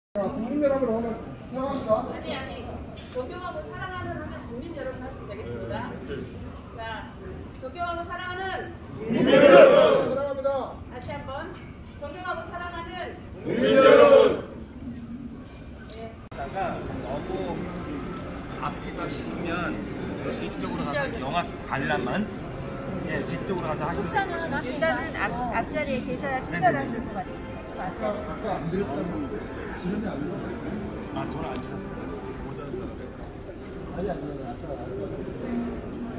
국민 여러분 오늘 사랑합니다. 아니 존경하고 사랑하는 하면 국민 여러분 하시면 되겠습니다. 자, 존경하고 사랑하는 국민 여러분 사랑합니다. 다시 한번 존경하고 사랑하는 국민 여러분. 너무 앞뒤가 싫으면 뒤쪽으로 가서 영화 관람만 뒤쪽으로 가서 하시면 축사는 일단은 앞자리에 계셔야 축사를 하실 것 같아요. 아까 안 드렸다는 지금이 안 드렸어요. 돈을 안 주셨어요. 아니 아까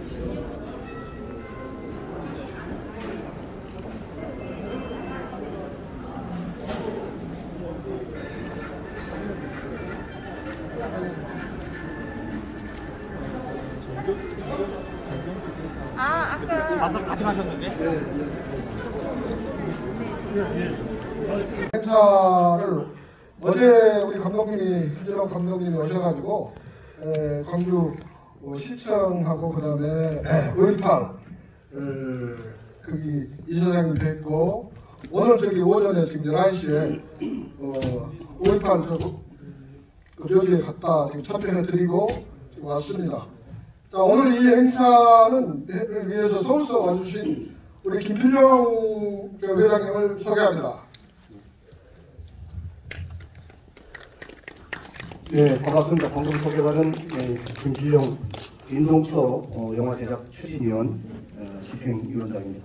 아까 다들 가져가셨는데? 행사를 어제 우리 감독님이 김진호 감독님이 오셔가지고 광주 시청하고 그다음에 5.18 거기 이사장님 뵙고 오늘 저기 오전에 지금 11시에 5.18 그 묘지에 갔다 지금 참배해드리고 지금 왔습니다. 자, 오늘 이 행사를 위해서 서울서 와주신 우리 김필영 회장님을 소개합니다. 네, 반갑습니다. 방금 소개받은 김필영 인동서 영화 제작 추진위원 집행위원장입니다.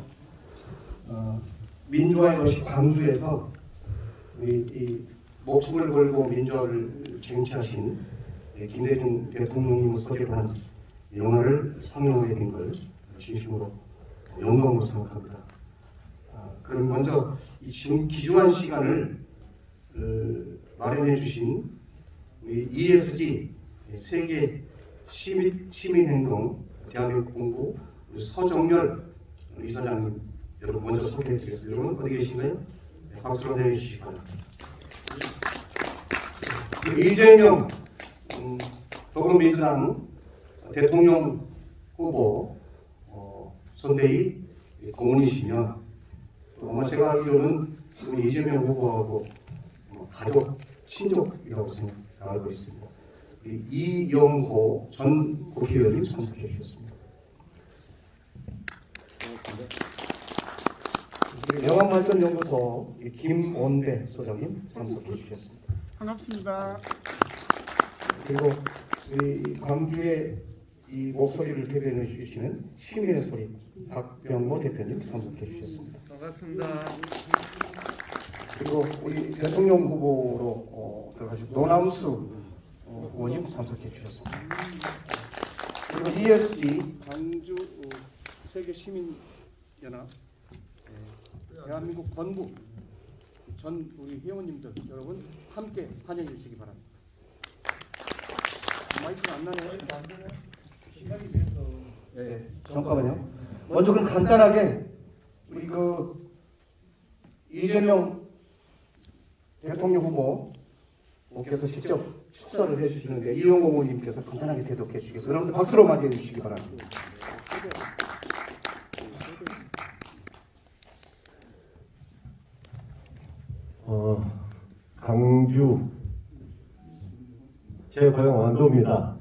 민주화의 도시 광주에서 이 목숨을 걸고 민주화를 쟁취하신 김대중 대통령님을 소개한 영화를 상영하게 된 걸 진심으로 영광으로 생각합니다. 그럼 먼저 이 지금 귀중한 시간을 마련해 주신 우리 ESG 세계 시민행동 대한민국 본부 서정열 이사장님 여러분 먼저 소개해 드리겠습니다. 여러분 어디 계시나요? 박수로 대해 주시기 바랍니다. 이재명 더불어민주당 대통령 후보 선대위 고문이시며 아마 제가 알기로는 우리 이재명 후보하고 가족, 친족이라고 생각하고 있습니다. 이영호 전 국회의원님 참석해 주셨습니다. 영암발전연구소 김원배 소장님 참석해 주셨습니다. 반갑습니다. 그리고 우리 광주의 이 목소리를 대변해 주시는 시민의 소리 박병모 대표님 참석해 주셨습니다. 반갑습니다. 그리고 우리 대통령 후보로 들어가신 노남수 후보님 참석해 주셨습니다. 그리고 ESG 광주 세계 시민연합 대한민국 본부 전 우리 회원님들 여러분 함께 환영해 주시기 바랍니다. 마이크가 안 나네요. 시간이 돼서. 네, 잠깐만요. 먼저 그럼 간단하게 우리 이재명 대통령 후보께서 직접 축사를 해주시는데 이용호 의원님께서 간단하게 대독해 주시겠습니다. 여러분들 박수로 맞이해 주시기 바랍니다. 광주 최고영 완도입니다.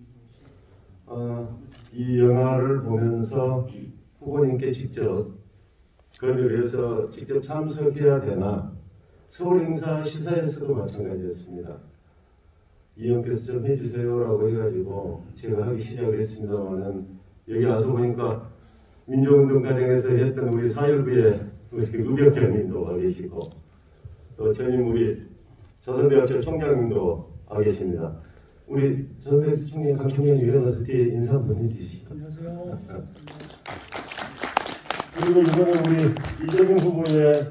이 영화를 보면서 후보님께 직접 건의를 해서 직접 참석해야 되나 서울 행사 시사에서도 마찬가지였습니다. 이 형께서 좀 해주세요라고 해가지고 제가 하기 시작을 했습니다만은 여기 와서 보니까 민주운동 과정에서 했던 우리 4.19의 우리 우병장님도 와 계시고 또 전임 우리 조선대학교 총장님도 와 계십니다. 우리 조선대학교 총장 강 총장님 일어나서 뒤에 인사 한번 해주시죠. 안녕하세요. 그리고 이번에 우리 이재명 후보의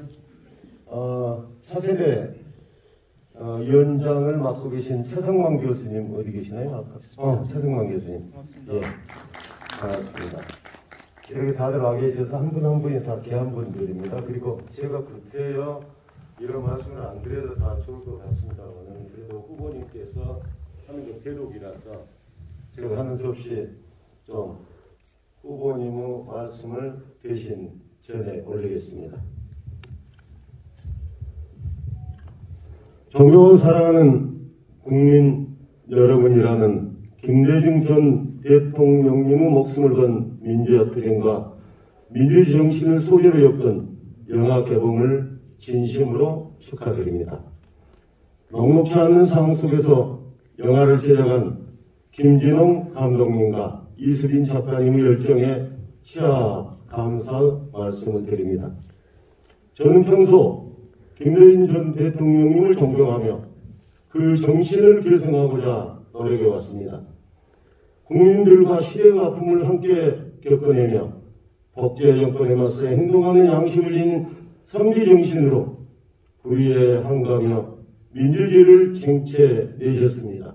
차세대 위원장을 맡고 계신 최성만 교수님 어디 계시나요? 최성만 교수님. 예, 반갑습니다. 이렇게 다들 와 계셔서 한 분 한 분이 다 귀한 분들입니다. 그리고 제가 그때요 이런 말씀을 안 드려도 다 좋을 것 같습니다만 그래도 후보님께서 하는 게 대독이라서 제가 하는 수 없이 좀 후보님의 말씀을 대신 전해 올리겠습니다. 존경하고 사랑하는 국민 여러분이라는 김대중 전 대통령님의 목숨을 건 민주화 투쟁과 민주주의 정신을 소재로 엮은 영화 개봉을 진심으로 축하드립니다. 녹록지 않는 상황 속에서 영화를 제작한 김진홍 감독님과 이수빈 작가님의 열정에 시아 감사 말씀을 드립니다. 저는 평소 김대중 전 대통령님을 존경하며 그 정신을 계승하고자 노력해왔습니다. 국민들과 시대의 아픔을 함께 겪어내며 독재 정권에 맞서 행동하는 양심을 지닌 선비 정신으로 불의에 항거하며 민주주의를 쟁취해내셨습니다.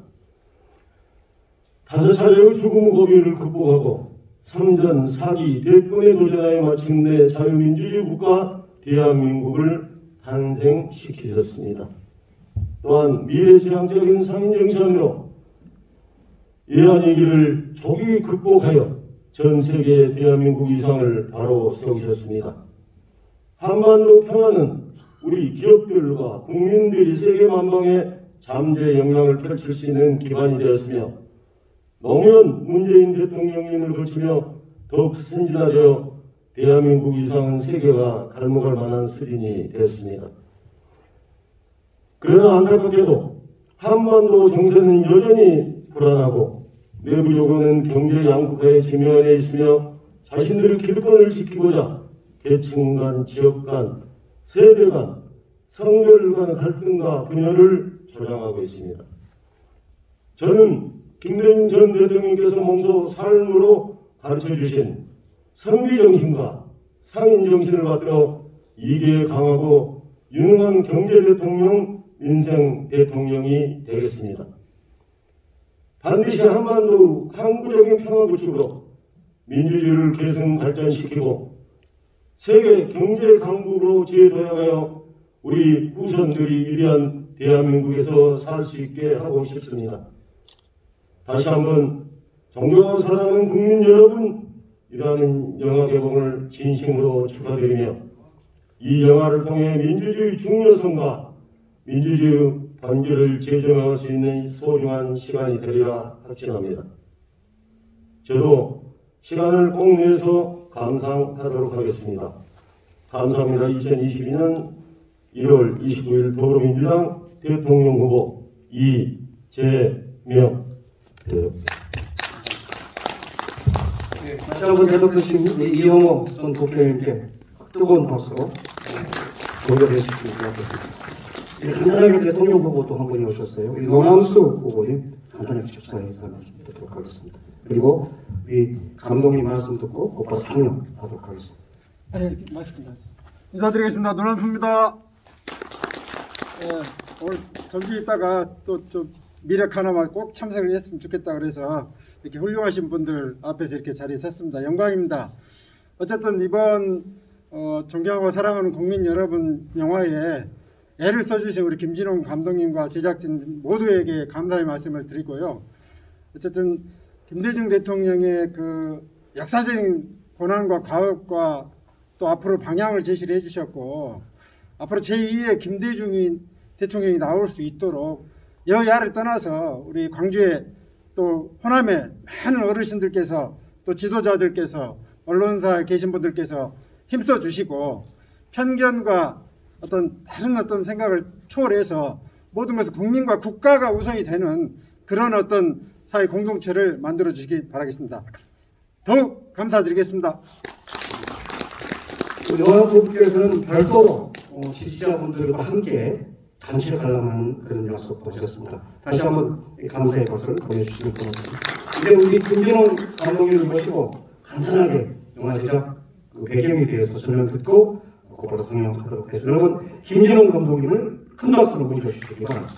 5차례의 죽음의 고비를 극복하고 3전 4기 대권에 도전하여 마침내 자유민주주의 국가 대한민국을 탄생시키셨습니다. 또한 미래지향적인 상인정신으로 예한의 길을 조기 극복하여 전 세계 대한민국 이상을 바로 세우셨습니다. 한반도 평화는 우리 기업들과 국민들이 세계 만방에 잠재 역량을 펼칠 수 있는 기반이 되었으며 노무현 문재인 대통령님을 거치며 더욱 선진화되어 대한민국 이상은 세계가 갈목할 만한 수준이 됐습니다. 그러나 안타깝게도 한반도 정세는 여전히 불안하고 내부 요구는 경제 양극화의 지면에 있으며 자신들의 기득권을 지키고자 계층 간, 지역 간, 세대 간, 성별 간 갈등과 분열을 조장하고 있습니다. 저는 김대중 전 대통령께서 몸소 삶으로 가르쳐주신 선비정신과 상인정신을 받들어 이기에 강하고 유능한 경제대통령, 민생 대통령이 되겠습니다. 반드시 한반도 항구적인 평화 구축으로 민주주의를 계승 발전시키고 세계 경제 강국으로 재도약하여 우리 후손들이 위대한 대한민국에서 살 수 있게 하고 싶습니다. 다시 한번 존경하고 사랑하는 국민 여러분이라는 영화 개봉을 진심으로 축하드리며 이 영화를 통해 민주주의 중요성과 민주주의 번개를 재조명할 수 있는 소중한 시간이 되리라 확신합니다. 저도 시간을 꼭 내서 감상하도록 하겠습니다. 감사합니다. 2022년 1월 29일 더불어민주당 대통령 후보 이재명 대표. 다시 한번 대독하신 이영호 전 국회의원님께 뜨거운 박수로 고개를 해주시기 바랍니다. 간단하게 대통령 후보 또 한 분이 오셨어요. 노남수 후보님 간단하게 축사에 듣도록 하겠습니다. 그리고 이 감독님 말씀 듣고 곧바로 상영하도록 하겠습니다. 네, 맞습니다. 인사드리겠습니다. 노남수입니다. 오늘 점심 있다가 또 좀 미력 하나만 꼭 참석을 했으면 좋겠다 그래서 이렇게 훌륭하신 분들 앞에서 이렇게 자리에 섰습니다. 영광입니다. 어쨌든 이번 존경하고 사랑하는 국민 여러분 영화에 애를 써주신 우리 김진홍 감독님과 제작진 모두에게 감사의 말씀을 드리고요. 어쨌든 김대중 대통령의 그 역사적인 고난과 과업과 또 앞으로 방향을 제시를 해주셨고 앞으로 제2의 김대중이 대통령이 나올 수 있도록 여야를 떠나서 우리 광주에 또 호남에 많은 어르신들께서 또 지도자들께서 언론사에 계신 분들께서 힘써 주시고 편견과 다른 어떤 생각을 초월해서 모든 것을 국민과 국가가 우선이 되는 그런 어떤 사회 공동체를 만들어 주시기 바라겠습니다. 더욱 감사드리겠습니다. 영화부께서는 별도로 지지자분들과 함께 단체 관람하는 그런 약속도 하셨습니다. 다시 한번 감사의 박수를 보내주시기 바랍니다. 이제 우리 김진홍 감독님을 모시고 간단하게 영화 제작 배경에 대해서 설명 듣고 곧바로 상영하도록 하겠습니다. 여러분 김진홍 감독님을 큰 박수로 모셔주시기 바랍니다.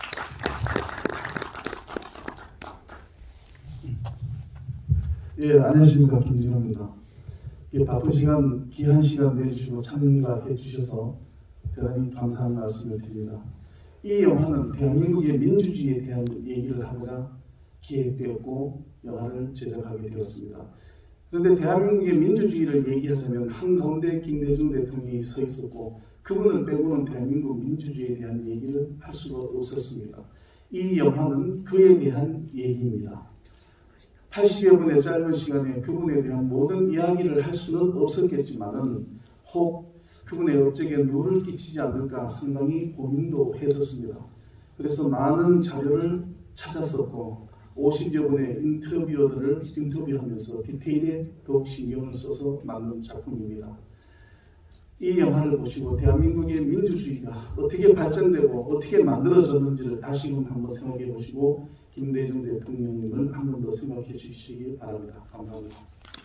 예, 안녕하십니까. 김진호입니다. 바쁜 시간, 귀한 시간 내주시고 참가해 주셔서 대단히 감사한 말씀을 드립니다. 이 영화는 대한민국의 민주주의에 대한 얘기를 하고자 기획되었고 영화를 제작하게 되었습니다. 그런데 대한민국의 민주주의를 얘기하자면 한가운데 김대중 대통령이 서 있었고 그분을 빼고는 대한민국 민주주의에 대한 얘기를 할 수가 없었습니다. 이 영화는 그에 대한 얘기입니다. 80여 분의 짧은 시간에 그분에 대한 모든 이야기를 할 수는 없었겠지만은 혹 그분의 업적에 누를 끼치지 않을까 상당히 고민도 했었습니다. 그래서 많은 자료를 찾았었고 50여 분의 인터뷰어들을 인터뷰하면서 디테일에 더욱 신경을 써서 만든 작품입니다. 이 영화를 보시고 대한민국의 민주주의가 어떻게 발전되고 어떻게 만들어졌는지를 다시금 한번 생각해 보시고 김대중 대통령님을 한 번 더 생각해 주시기 바랍니다. 감사합니다.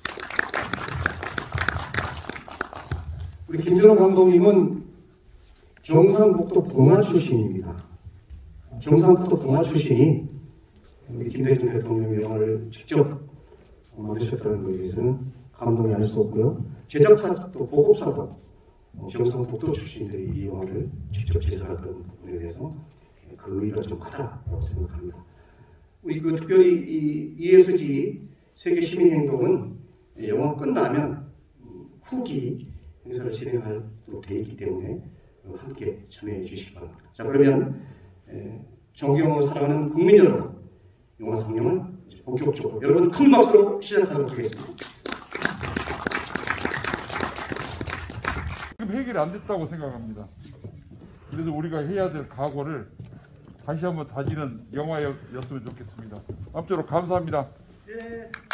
우리 김준호 감독님은 경상북도 봉화 출신입니다. 경상북도 봉화 출신이 우리 김대중 대통령 영화를 직접 만드셨다는 것에 대해서는 감동이 아닐 수 없고요. 제작사도 보급사도 경상북도 출신들이 이 영화를 직접 제작했던 부분에 대해서 그 의의가 좀 크다고 생각합니다. 우리 특별히 이 ESG 세계 시민행동은 영화 끝나면 후기 행사를 진행할 돼 있기 때문에 함께 참여해 주시기 바랍니다. 자, 그러면 존경을 사랑하는 국민 여러분, 영화 상영을 본격적으로 여러분 큰 박수로 시작하도록 하겠습니다. 지금 해결이 안 됐다고 생각합니다. 그래서 우리가 해야 될 각오를 다시 한번 다지는 영화였으면 좋겠습니다. 아무쪼록 감사합니다. 네.